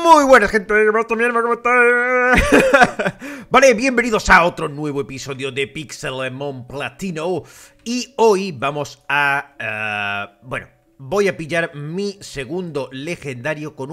Muy buenas, gente. ¿Cómo estáis? Vale, bienvenidos a otro nuevo episodio de Pixelmon Platino. Y hoy vamos a... bueno, voy a pillar mi segundo legendario con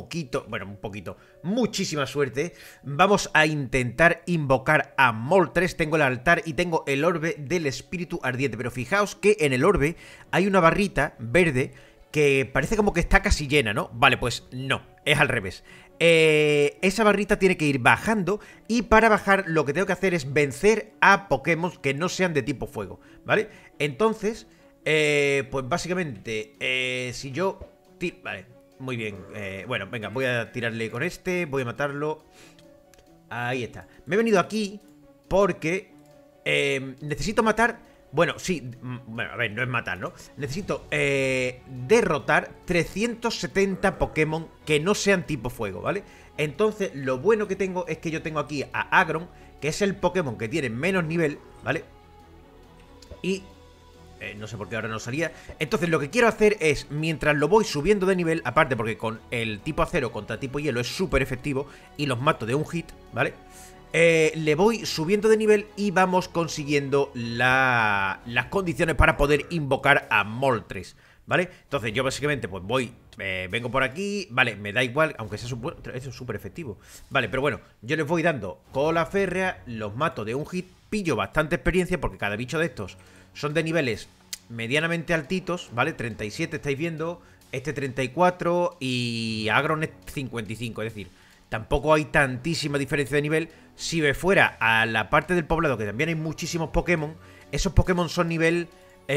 muchísima suerte. Vamos a intentar invocar a Moltres. Tengo el altar y tengo el orbe del espíritu ardiente. Pero fijaos que en el orbe hay una barrita verde que parece como que está casi llena, ¿no? Vale, pues no, es al revés. Esa barrita tiene que ir bajando y para bajar lo que tengo que hacer es vencer a Pokémon que no sean de tipo fuego, ¿vale? Entonces, pues básicamente, si yo... Vale, muy bien. Bueno, venga, voy a tirarle con este, voy a matarlo. Ahí está. Me he venido aquí porque necesito matar... Bueno, sí, bueno, a ver, no es matar, ¿no? Necesito derrotar 370 Pokémon que no sean tipo fuego, ¿vale? Entonces, lo bueno que tengo es que yo tengo aquí a Aggron, que es el Pokémon que tiene menos nivel, ¿vale? Y... no sé por qué ahora no salía. Entonces lo que quiero hacer es, mientras lo voy subiendo de nivel, aparte porque con el tipo acero contra tipo hielo es súper efectivo y los mato de un hit, ¿vale? Le voy subiendo de nivel y vamos consiguiendo las condiciones para poder invocar a Moltres, ¿vale? Entonces yo básicamente pues voy, vengo por aquí, vale, me da igual, aunque sea eso es súper efectivo, vale, pero bueno, yo les voy dando cola férrea, los mato de un hit, pillo bastante experiencia porque cada bicho de estos son de niveles medianamente altitos, ¿vale? 37 estáis viendo, este 34 y Aggron es 55, es decir, tampoco hay tantísima diferencia de nivel. Si me fuera a la parte del poblado, que también hay muchísimos Pokémon, esos Pokémon son nivel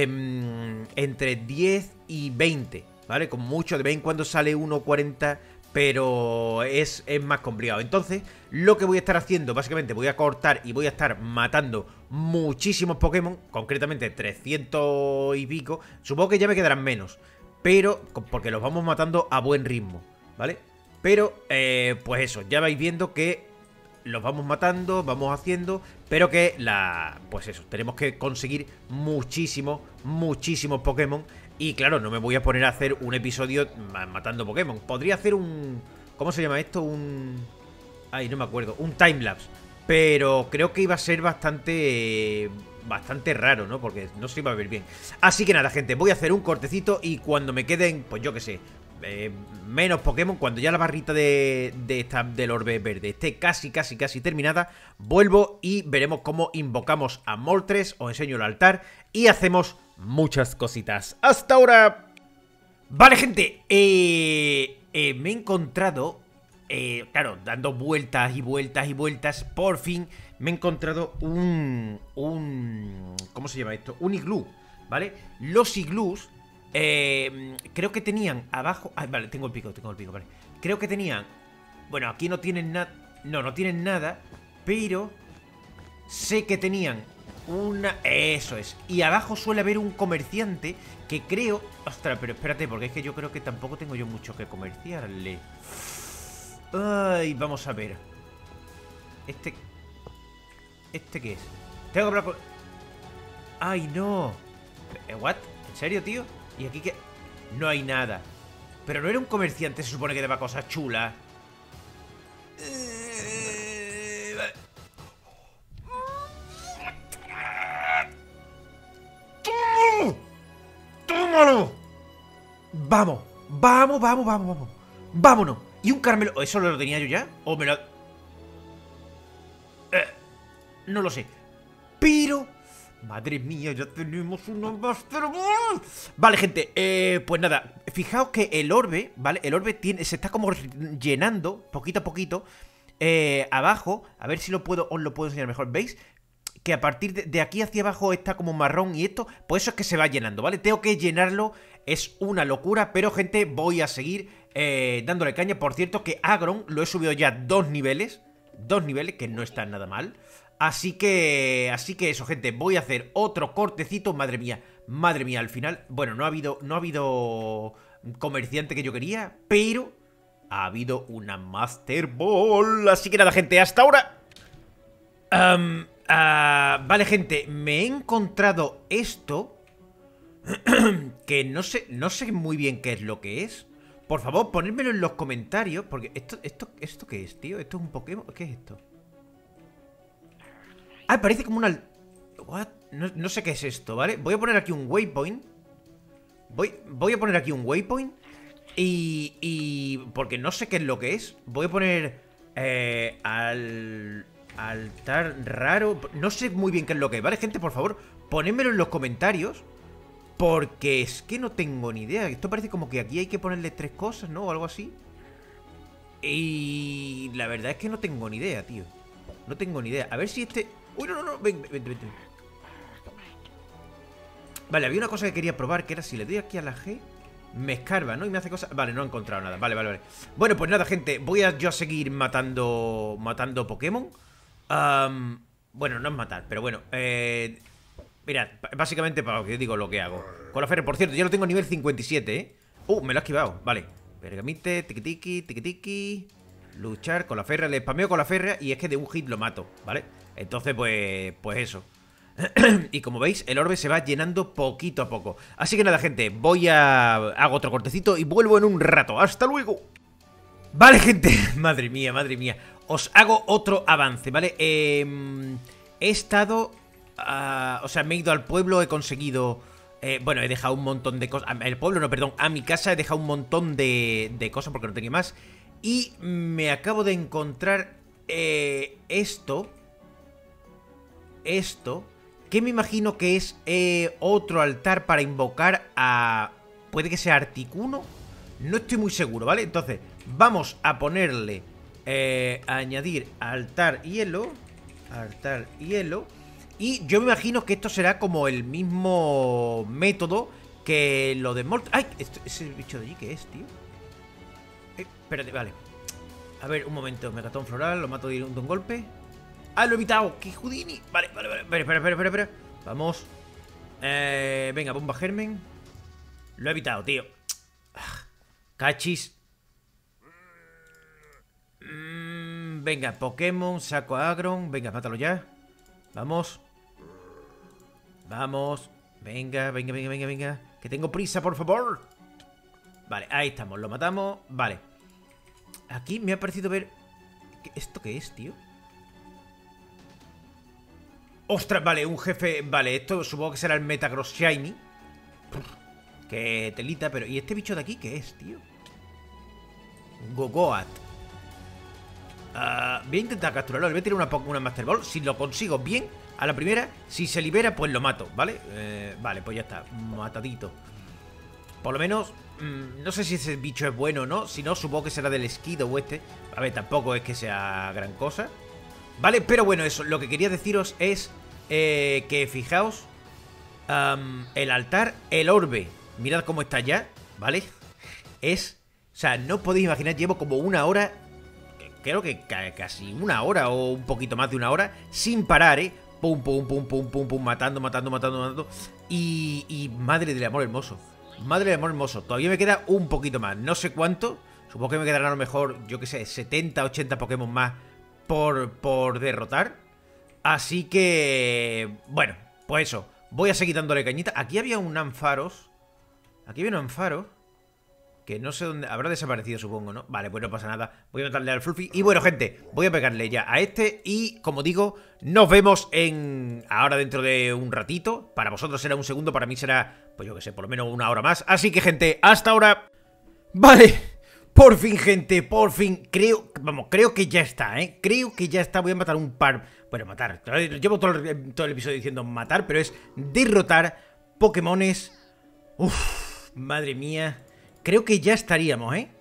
entre 10 y 20, ¿vale? Con mucho, de vez en cuando sale 1.40, pero es más complicado. Entonces, lo que voy a estar haciendo, básicamente voy a cortar y voy a estar matando muchísimos Pokémon, concretamente 300 y pico. Supongo que ya me quedarán menos, pero porque los vamos matando a buen ritmo, ¿vale? Pero, pues eso, ya vais viendo que los vamos matando, vamos haciendo, pero que pues eso, tenemos que conseguir muchísimos Pokémon. Y claro, no me voy a poner a hacer un episodio matando Pokémon. Podría hacer un... ¿cómo se llama esto? Ay, no me acuerdo. Un timelapse. Pero creo que iba a ser bastante raro, ¿no? Porque no se iba a ver bien. Así que nada, gente, voy a hacer un cortecito y cuando me queden, pues yo qué sé, menos Pokémon, cuando ya la barrita del orbe verde esté casi terminada, vuelvo y veremos cómo invocamos a Moltres, os enseño el altar y hacemos muchas cositas. ¡Hasta ahora! Vale, gente, me he encontrado, claro, dando vueltas y vueltas, por fin me he encontrado ¿cómo se llama esto? Un iglú, ¿vale? Los iglús creo que tenían abajo... Ah, vale, tengo el pico, vale. Creo que tenían... Bueno, aquí no tienen nada... No tienen nada, pero sé que tenían una... Eso es. Y abajo suele haber un comerciante que creo... Ostras, pero espérate, porque es que yo creo que tampoco tengo yo mucho que comerciarle. Ay, vamos a ver. ¿Este qué es? Tengo que hablar con... Ay, no. ¿What? ¿En serio, tío? Y aquí que... No hay nada. Pero no era un comerciante, se supone que daba cosas chulas. ¡Tómalo! Vamos. Vámonos. Y un caramelo... ¿Eso lo tenía yo ya? ¿O me lo...? No lo sé. Pero... Madre mía, ya tenemos una Master Ball. Vale, gente, pues nada. Fijaos que el orbe, ¿vale? El orbe se está como llenando poquito a poquito abajo, a ver si os lo puedo enseñar mejor. ¿Veis? Que a partir de aquí hacia abajo está como marrón y esto, pues eso es que se va llenando, ¿vale? Tengo que llenarlo, es una locura, pero gente, voy a seguir dándole caña. Por cierto que Aggron lo he subido ya 2 niveles, que no está nada mal. Así que eso, gente, voy a hacer otro cortecito. Madre mía, al final, bueno, no ha habido comerciante que yo quería, pero ha habido una Master Ball. Así que nada, gente, hasta ahora. Vale, gente, me he encontrado esto que no sé muy bien qué es lo que es, por favor, ponedmelo en los comentarios. Porque ¿esto qué es, tío? ¿Esto es un Pokémon? ¿Qué es esto? Ah, parece como una... What? No sé qué es esto, ¿vale? Voy a poner aquí un waypoint. Voy a poner aquí un waypoint. Y porque no sé qué es lo que es. Voy a poner... altar raro. No sé muy bien qué es lo que es, ¿vale, gente? Por favor, ponedmelo en los comentarios. Porque es que no tengo ni idea. Esto parece como que aquí hay que ponerle 3 cosas, ¿no? O algo así. Y la verdad es que no tengo ni idea, tío. No tengo ni idea. A ver si este... Uy, no. Ven. Vale, había una cosa que quería probar, que era si le doy aquí a la G, me escarba, ¿no? Y me hace cosas... Vale, no he encontrado nada. Vale. Bueno, pues nada, gente. Voy a yo a seguir matando Pokémon. Bueno, no es matar, pero bueno. Mirad, básicamente para lo que digo lo que hago. Con la Ferre, por cierto, ya lo tengo a nivel 57, ¿eh? Me lo ha esquivado, vale. Pergamite, tiki. Luchar con la Ferre, le spameo con la Ferre y es que de un hit lo mato, ¿vale? Entonces, pues eso. Y como veis, el orbe se va llenando poquito a poco. Así que nada, gente, hago otro cortecito y vuelvo en un rato. ¡Hasta luego! Vale, gente, madre mía. Os hago otro avance, ¿vale? He estado... o sea, me he ido al pueblo, he conseguido... bueno, he dejado un montón de cosas... El pueblo no, perdón, a mi casa he dejado un montón de cosas porque no tenía más. Y me acabo de encontrar esto, que me imagino que es otro altar para invocar a... Puede que sea Articuno. No estoy muy seguro, ¿vale? Entonces, vamos a ponerle... añadir altar hielo. Y yo me imagino que esto será como el mismo método que lo de Molt... ¡Ay! ¿Ese bicho de allí qué es, tío? Espérate, vale. A ver, un momento. Megatón floral, lo mato de un golpe. ¡Ah, lo he evitado! ¡Qué Houdini! Vale. Espera. Vamos. Venga, bomba germen. Lo he evitado, tío. Cachis. Venga, Pokémon, saco a Agron. Venga, mátalo ya. Vamos. Venga. Que tengo prisa, por favor. Vale, ahí estamos, lo matamos. Vale. Aquí me ha parecido ver... ¿Esto qué es, tío? ¡Ostras! Vale, un jefe... Vale, esto supongo que será el Metagross Shiny. Que telita, pero... ¿Y este bicho de aquí qué es, tío? Gogoat. Voy a intentar capturarlo. Le voy a tirar una Master Ball. Si lo consigo bien, a la primera, si se libera, pues lo mato, ¿vale? Vale, pues ya está. Matadito. Por lo menos... no sé si ese bicho es bueno o no. Si no, supongo que será del esquido o este. A ver, tampoco es que sea gran cosa. Vale, pero bueno, eso. Lo que quería deciros es que fijaos, el altar, el orbe. Mirad cómo está ya, ¿vale? O sea, no podéis imaginar, llevo como una hora, creo que casi una hora o un poquito más de una hora, sin parar, ¿eh? Pum, matando. Y madre del amor hermoso. Todavía me queda un poquito más. No sé cuánto. Supongo que me quedarán a lo mejor, yo que sé, 70, 80 Pokémon más por derrotar. Así que... Bueno, pues eso. Voy a seguir dándole cañita. Aquí había un Ampharos. Que no sé dónde... Habrá desaparecido, supongo, ¿no? Vale, pues no pasa nada. Voy a matarle al Fluffy. Y bueno, gente, voy a pegarle ya a este. Y, como digo, nos vemos ahora dentro de un ratito. Para vosotros será un segundo, para mí será, pues yo que sé, por lo menos una hora más. Así que, gente, hasta ahora. Vale, por fin, gente, por fin. Creo que ya está, ¿eh? Creo que ya está. Voy a matar un par... Bueno, matar. Llevo todo el episodio diciendo matar, pero es derrotar Pokémones. Uf, madre mía. Creo que ya estaríamos, ¿eh?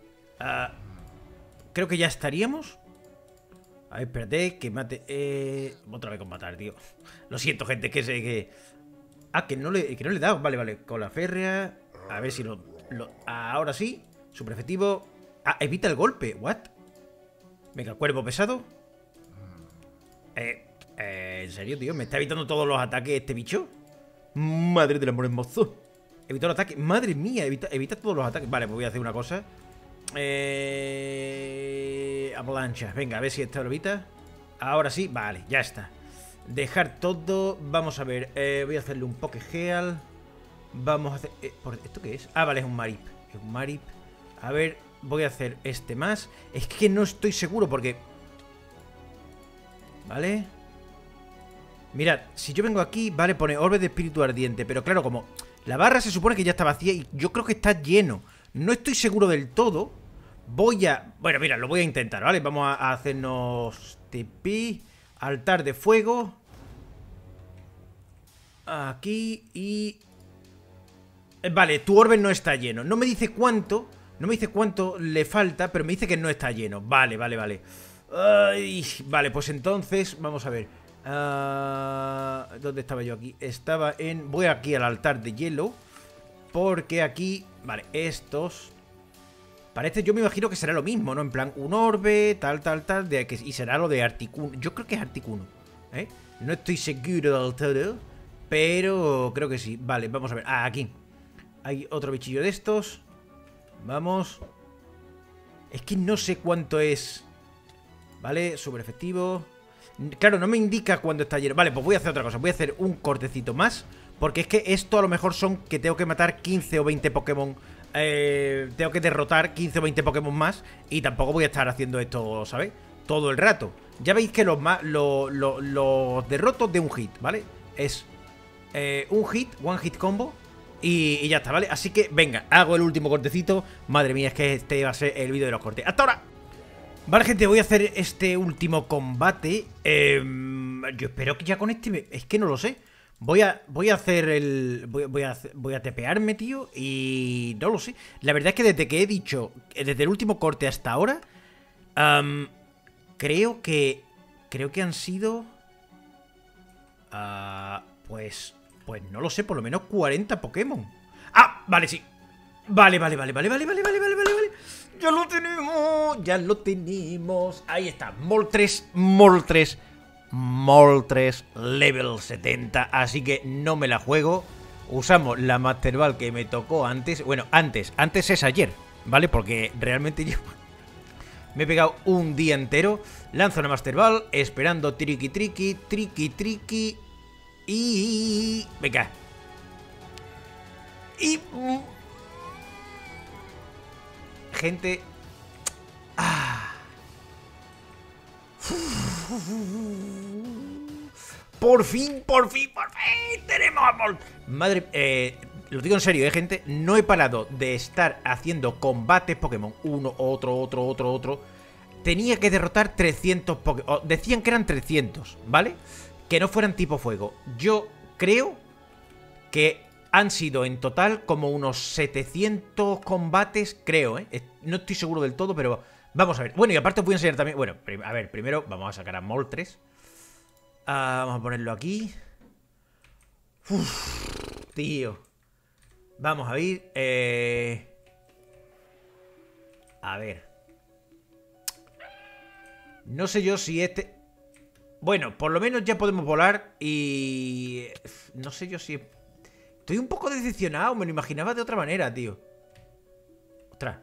Creo que ya estaríamos. A ver, espérate, que mate... Otra vez con matar, tío. Lo siento, gente, que sé que... que no le he dado. Vale. Con la férrea. A ver si ahora sí. Super efectivo. Evita el golpe. ¿What? Venga, cuerpo pesado. ¿En serio, tío? ¿Me está evitando todos los ataques este bicho? Madre del amor hermoso. Evitó el ataque. Madre mía, evita todos los ataques. Vale, pues voy a hacer una cosa. Avalancha. Venga, a ver si esta lo evita. Ahora sí, vale, ya está. Dejar todo. Vamos a ver. Voy a hacerle un Pokeheal. Vamos a hacer... ¿esto qué es? Vale, es un Marip. A ver, voy a hacer este más. Es que no estoy seguro porque... ¿Vale? Mirad, si yo vengo aquí, vale, pone orbe de espíritu ardiente. Pero claro, como la barra se supone que ya está vacía y yo creo que está lleno. No estoy seguro del todo. Voy a... Bueno, mira, lo voy a intentar, ¿vale? Vamos a hacernos TP, altar de fuego. Aquí y... Vale, tu orbe no está lleno. No me dice cuánto, no me dice cuánto le falta, pero me dice que no está lleno. Vale, vale, vale. Ay, vale, pues entonces, vamos a ver. ¿Dónde estaba yo aquí? Estaba en... Voy aquí al altar de hielo. Porque aquí... Vale, estos... Parece, yo me imagino que será lo mismo, ¿no? En plan, un orbe, tal, y será lo de Articuno. Yo creo que es Articuno, ¿eh? No estoy seguro del todo, pero creo que sí. Vale, vamos a ver. Ah, aquí. Hay otro bichillo de estos. Vamos. Es que no sé cuánto es. Vale, súper efectivo. Claro, no me indica cuándo está lleno. Vale, pues voy a hacer otra cosa. Voy a hacer un cortecito más. Porque es que esto a lo mejor son que tengo que matar 15 o 20 Pokémon. Tengo que derrotar 15 o 20 Pokémon más. Y tampoco voy a estar haciendo esto, ¿sabes? Todo el rato. Ya veis que los derroto de un hit, ¿vale? Es un hit, one hit combo. Y ya está, ¿vale? Así que, venga, hago el último cortecito. Madre mía, es que este va a ser el vídeo de los cortes. ¡Hasta ahora! Vale, gente, voy a hacer este último combate. Yo espero que ya con este... Es que no lo sé. Voy a hacer el... Voy a tepearme, tío. Y no lo sé. La verdad es que desde que he dicho... Desde el último corte hasta ahora... creo que han sido... Pues no lo sé. Por lo menos 40 Pokémon. ¡Ah! Vale, sí. Vale. Ya lo tenemos. Ya lo tenemos. Ahí está. Moltres level 70. Así que no me la juego. Usamos la Master Ball que me tocó antes. Bueno, antes es ayer, ¿vale? Porque realmente yo me he pegado un día entero. Lanzo una Master Ball, esperando triqui. Y... venga. Y... gente... Por fin tenemos amor. Madre, lo digo en serio, gente. No he parado de estar haciendo combates Pokémon. Uno, otro. Tenía que derrotar 300 Pokémon. Decían que eran 300, ¿vale? Que no fueran tipo fuego. Yo creo que han sido en total como unos 700 combates, creo, ¿eh? No estoy seguro del todo, pero vamos a ver. Bueno, y aparte os voy a enseñar también... Bueno, a ver, primero vamos a sacar a Moltres. Vamos a ponerlo aquí. Uf, tío. Vamos a ir. A ver. No sé yo si este... Bueno, por lo menos ya podemos volar y... No sé yo si... Estoy un poco decepcionado, me lo imaginaba de otra manera, tío. Ostras.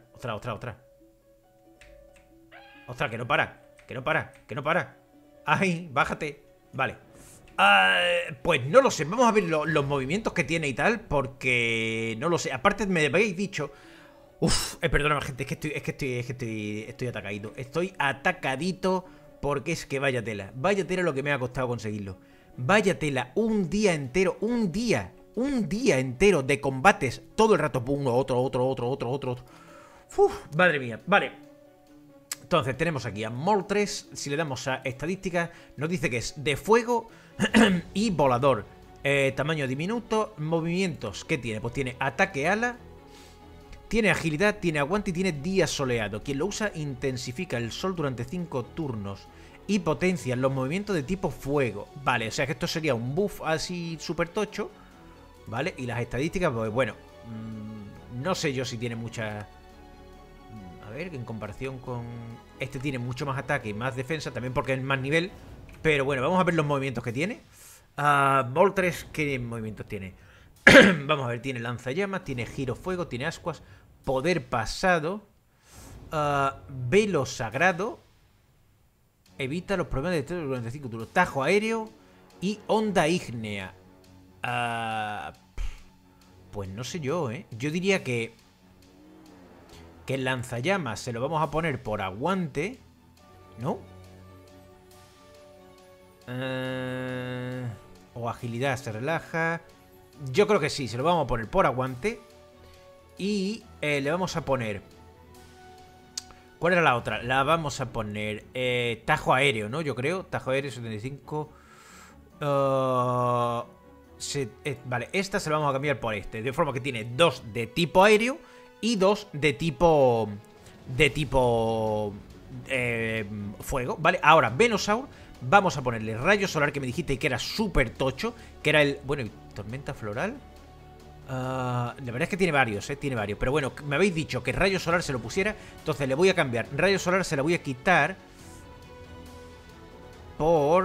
Ostras, que no para. Ay, bájate. Vale. Pues no lo sé, vamos a ver los movimientos que tiene y tal, porque no lo sé. Aparte me habéis dicho... Uf, perdóname, gente, es que estoy atacadito. Estoy atacadito porque es que vaya tela. Vaya tela lo que me ha costado conseguirlo. Vaya tela, un día entero, un día entero de combates todo el rato. Uno, otro. Uf, madre mía, vale. Entonces tenemos aquí a Moltres. Si le damos a estadísticas, nos dice que es de fuego y volador. Tamaño diminuto. Movimientos, ¿qué tiene? Pues tiene ataque ala, tiene agilidad, tiene aguante y tiene día soleado. Quien lo usa intensifica el sol durante 5 turnos y potencia los movimientos de tipo fuego. Vale, o sea que esto sería un buff así súper tocho. Vale, y las estadísticas, pues bueno, no sé yo si tiene mucha... A ver, en comparación con... Este tiene mucho más ataque y más defensa, también porque es más nivel. Pero bueno, vamos a ver los movimientos que tiene. Moltres, ¿qué movimientos tiene? Vamos a ver, tiene lanzallamas, tiene giro fuego, tiene ascuas, poder pasado, velo sagrado, evita los problemas de estrés durante 5 turnos, tajo aéreo y onda ígnea. Pues no sé yo, ¿eh? Yo diría que que el lanzallamas se lo vamos a poner por aguante, ¿no? O agilidad se relaja. Yo creo que sí, se lo vamos a poner por aguante. Y le vamos a poner... ¿Cuál era la otra? La vamos a poner tajo aéreo, ¿no? Yo creo, tajo aéreo 75. Vale, esta se la vamos a cambiar por este. De forma que tiene 2 de tipo aéreo y 2 de tipo... fuego, ¿vale? Ahora, Venusaur, vamos a ponerle rayo solar, que me dijiste que era súper tocho. Que era el... Bueno, ¿y tormenta floral? La verdad es que tiene varios, tiene varios. Pero bueno, me habéis dicho que rayo solar se lo pusiera. Entonces le voy a cambiar. Rayo solar se la voy a quitar por...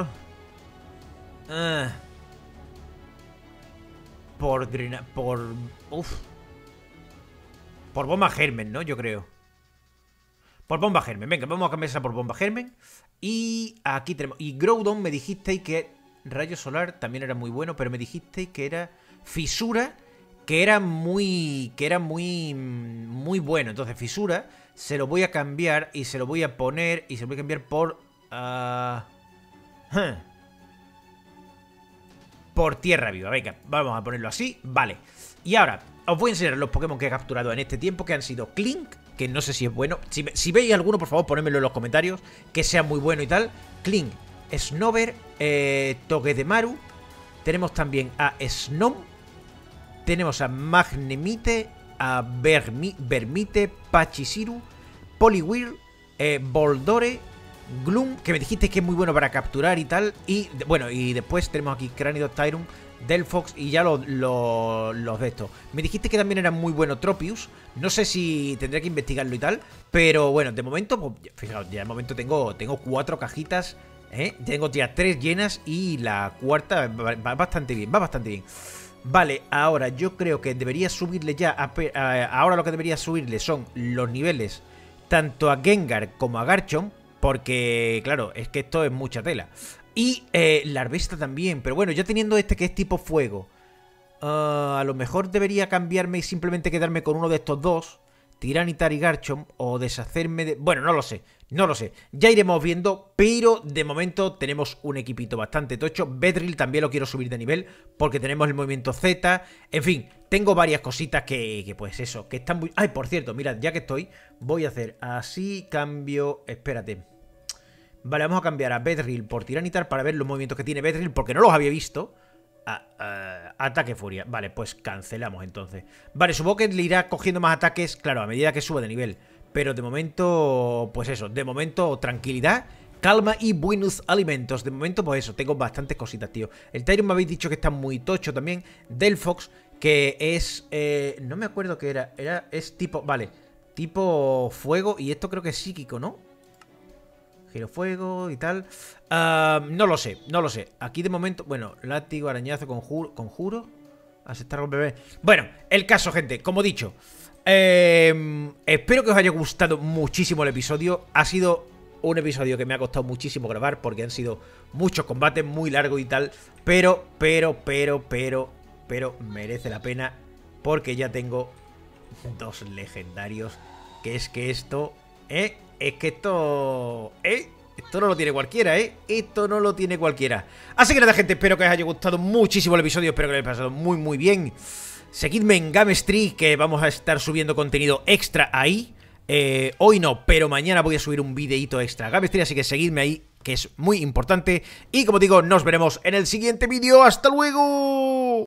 por bomba germen, ¿no? Yo creo. Por bomba germen. Venga, vamos a cambiarla por bomba germen. Y aquí tenemos... Y Groudon me dijisteis que rayo solar también era muy bueno, pero me dijisteis que era fisura, que era muy bueno. Entonces fisura se lo voy a cambiar y se lo voy a poner y se lo voy a cambiar por... por tierra viva. Venga, vamos a ponerlo así. Vale. Y ahora os voy a enseñar los Pokémon que he capturado en este tiempo, que han sido Klink, que no sé si es bueno. Si veis alguno, por favor, ponedmelo en los comentarios, que sea muy bueno y tal. Klink, Snover, Togedemaru. Tenemos también a Snom. Tenemos a Magnemite, a Vermite, Pachisiru, Poliwhirl, Boldore, Gloom, que me dijiste que es muy bueno para capturar y tal. Y bueno, y después tenemos aquí Cranido, Tyrum, Delphox y ya los de estos. Me dijiste que también era muy bueno Tropius. No sé si tendré que investigarlo y tal, pero bueno, de momento, pues, fijaos, ya de momento tengo 4 cajitas, tengo ya 3 llenas y la cuarta va bastante bien, Vale, ahora yo creo que debería subirle ya ahora lo que debería subirle son los niveles tanto a Gengar como a Garchomp, porque claro, es que esto es mucha tela. Y Larvesta también, pero bueno, ya teniendo este que es tipo fuego, a lo mejor debería cambiarme y simplemente quedarme con uno de estos dos, Tiranitar y Garchomp, o deshacerme de... Bueno, no lo sé, ya iremos viendo, pero de momento tenemos un equipito bastante tocho. Beedrill también lo quiero subir de nivel, porque tenemos el movimiento Z, en fin, tengo varias cositas que pues eso, que están muy... Ay, por cierto, mirad, ya que estoy, voy a hacer así, cambio... Espérate. Vale, vamos a cambiar a Beedrill por Tiranitar para ver los movimientos que tiene Beedrill, porque no los había visto. Ataque furia. Vale, pues cancelamos entonces. Vale, supongo que le irá cogiendo más ataques, claro, a medida que suba de nivel. Pero de momento, pues eso, de momento tranquilidad, calma y buenos alimentos. De momento, pues eso, tengo bastantes cositas, tío. El Tyrion me habéis dicho que está muy tocho también. Delphox, que es... no me acuerdo qué era. Es tipo... Vale, tipo fuego. Y esto creo que es psíquico, ¿no? Giro fuego y tal. No lo sé. Aquí de momento... Bueno, látigo, arañazo, conjuro. Aceptar al bebé. Bueno, el caso, gente, como dicho... espero que os haya gustado muchísimo el episodio. Ha sido un episodio que me ha costado muchísimo grabar, porque han sido muchos combates, muy largos y tal. Pero merece la pena, porque ya tengo 2 legendarios. Que es que esto... esto no lo tiene cualquiera, Esto no lo tiene cualquiera. Así que nada, gente, espero que os haya gustado muchísimo el episodio. Espero que lo hayáis pasado muy bien. Seguidme en Gamestreet, que vamos a estar subiendo contenido extra ahí. Hoy no, pero mañana voy a subir un videíto extra a Gamestreet, así que seguidme ahí, que es muy importante. Y como digo, nos veremos en el siguiente vídeo. ¡Hasta luego!